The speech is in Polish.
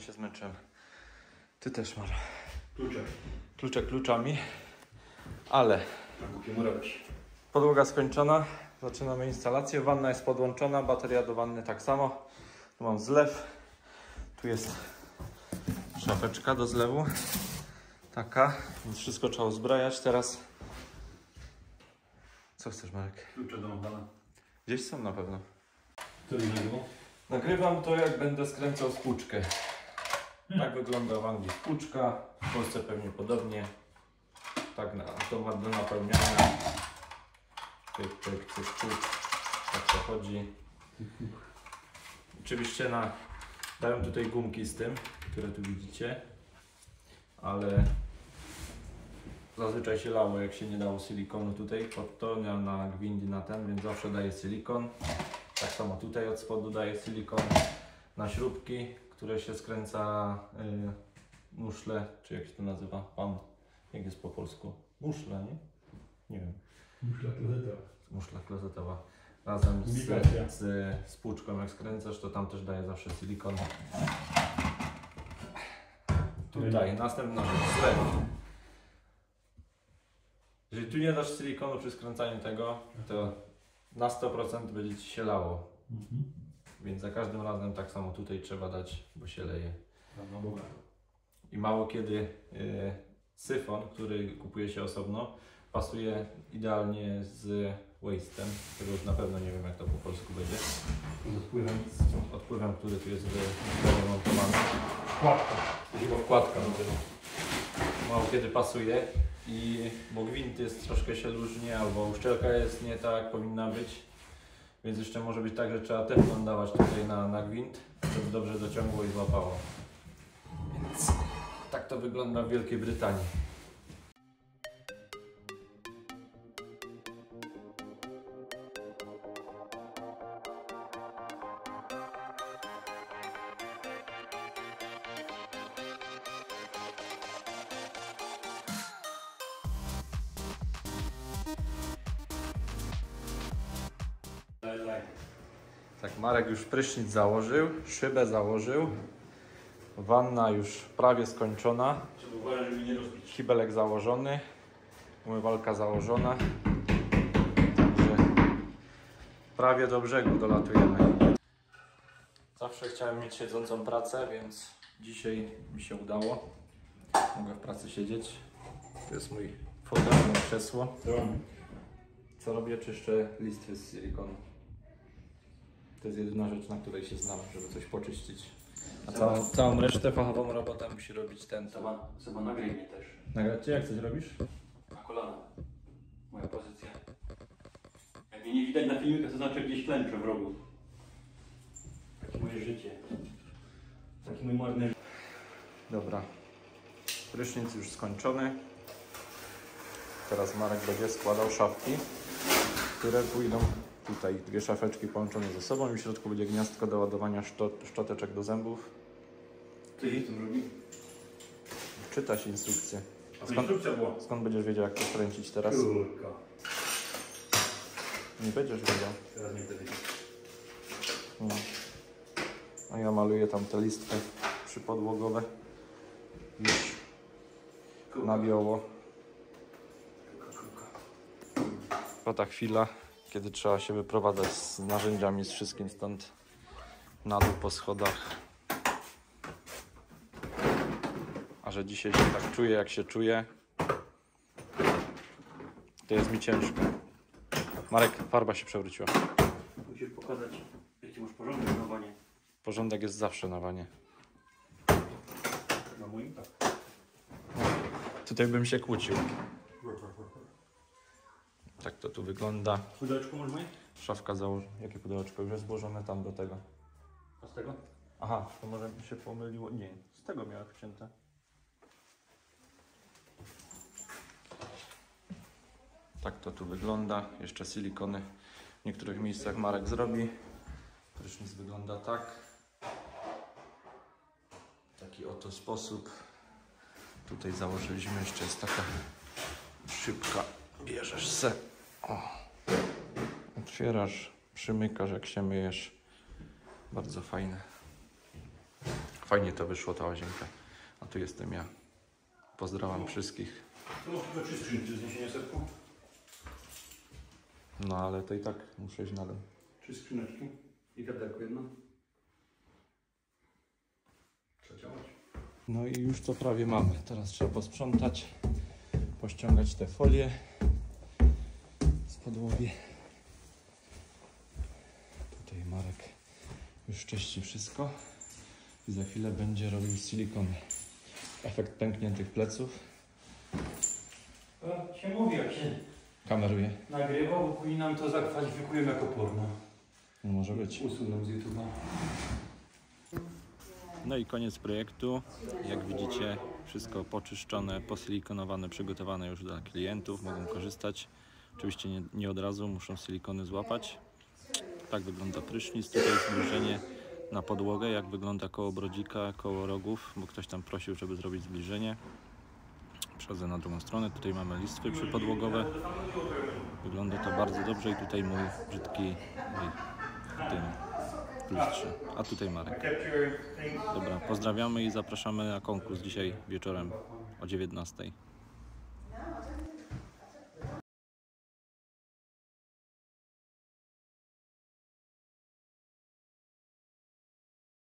się zmęczyłem. Ty też masz. Klucze. Klucze kluczami. Ale Głupio robić. podłoga skończona. Zaczynamy instalację. Wanna jest podłączona. Bateria do wanny tak samo. Tu mam zlew. Tu jest szafeczka do zlewu. Taka. Więc wszystko trzeba uzbrajać. Teraz... Co chcesz, Marek? Klucze do Pana. Gdzieś są na pewno. Co innego? Nagrywam to, jak będę skręcał spłuczkę. Tak wygląda w Anglii spłuczka. W Polsce pewnie podobnie. Tak na automat do napełniania. Pyk, pyk, cyk, cyk. Tak to chodzi. Oczywiście dają tutaj gumki z tym, które tu widzicie. Ale zazwyczaj się lało, jak się nie dało silikonu tutaj pod to, na gwindy na ten, więc zawsze daję silikon. Tak samo tutaj od spodu daję silikon na śrubki, które się skręca muszle, czy jak się to nazywa? Jak jest po polsku? Muszla, nie? Nie wiem. Muszla klozetowa. Muszla klozetowa. Razem z spłuczką, jak skręcasz, to tam też daję zawsze silikon. Tutaj następna rzecz, zlew. Jeżeli tu nie dasz silikonu przy skręcaniu tego, to na 100% będzie Ci się lało. Więc za każdym razem tak samo tutaj trzeba dać, bo się leje. I mało kiedy syfon, który kupuje się osobno, pasuje idealnie z waste'em. Tego już na pewno nie wiem, jak to po polsku będzie. Z odpływem, który tu jest wymontowany. Wkładka. Wkładka. Mało kiedy pasuje. Bo gwint jest troszkę się różni, albo uszczelka jest nie tak, jak powinna być. Więc jeszcze może być tak, że trzeba teflon dawać tutaj na gwint, żeby dobrze dociągło i złapało. Więc tak to wygląda w Wielkiej Brytanii. Tak, Marek już prysznic założył, szybę założył, wanna już prawie skończona, Trzeba uważać, żeby nie rozbić. kibelek założony, umywalka założona, także prawie do brzegu dolatujemy. Zawsze chciałem mieć siedzącą pracę, więc dzisiaj mi się udało. Mogę w pracy siedzieć. To jest mój fotel, moje krzesło. Co robię? Czyszczę listwy z silikonu. To jest jedyna rzecz, na której się znam, żeby coś poczyścić. A całą resztę fachową robotę musi robić ten. Seba nagraj mnie też. Nagrać cię? Jak coś robisz? Na kolana. Moja pozycja. Jak mnie nie widać na filmie, to znaczy gdzieś klęczę w rogu. Takie moje życie. Taki mój marny życie. Dobra. Prysznic już skończony. Teraz Marek będzie składał szafki, które pójdą tutaj. Dwie szafeczki połączone ze sobą i w środku będzie gniazdko do ładowania szczoteczek do zębów. Co się z tym robi? Czyta się instrukcję. Instrukcja była. Skąd będziesz wiedział, jak to kręcić teraz? Kurka. Nie będziesz wiedział. Teraz nie będę wiedział. A ja maluję tam te listwy przypodłogowe. Już na biało. To ta chwila, kiedy trzeba się wyprowadzać z narzędziami, z wszystkim stąd na dół po schodach. A że dzisiaj się tak czuję, jak się czuję, to jest mi ciężko. Marek, farba się przewróciła. Musisz pokazać, jaki masz porządek na wanie. Porządek jest zawsze na wanie. Na moim tak. Tutaj bym się kłócił. Tak to tu wygląda. Pudełeczko masz moje? Szafka założona. Jakie pudełeczko? Już jest złożone tam do tego. A z tego? Aha, to może mi się pomyliło. Nie, z tego miałem wcięte. Tak to tu wygląda. Jeszcze silikony w niektórych miejscach Marek zrobi. Prysznic wygląda tak. Taki oto sposób. Tutaj założyliśmy, jeszcze jest taka szybka. Bierzesz se. O. Otwierasz, przymykasz, jak się myjesz. Bardzo fajne. Fajnie to wyszło, ta łazienka. A tu jestem ja. Pozdrawiam wszystkich. Tu masz tylko 3 skrzynki do zniesienia setku. No ale to i tak muszę iść na dół. 3 skrzyneczki i wiaderko jedno. Trzeba działać. No i już to prawie mamy. Teraz trzeba posprzątać, pościągać te folie z podłogi. Tutaj Marek już czyści wszystko i za chwilę będzie robił silikony. Efekt pękniętych pleców. To się mówi, jak się Kameruje. nagrywa, bo później nam to zakwalifikują jako porno. No może być. Usuną z YouTube'a. No i koniec projektu. Jak widzicie, wszystko poczyszczone, posilikonowane, przygotowane już dla klientów. Mogą korzystać. Oczywiście nie od razu, muszą silikony złapać. Tak wygląda prysznic. Tutaj jest zbliżenie na podłogę, jak wygląda koło brodzika, koło rogów, bo ktoś tam prosił, żeby zrobić zbliżenie. Przechodzę na drugą stronę. Tutaj mamy listwy przypodłogowe. Wygląda to bardzo dobrze i tutaj mój brzydki w tym lustrze. A tutaj Marek. Dobra, pozdrawiamy i zapraszamy na konkurs dzisiaj wieczorem o 19:00.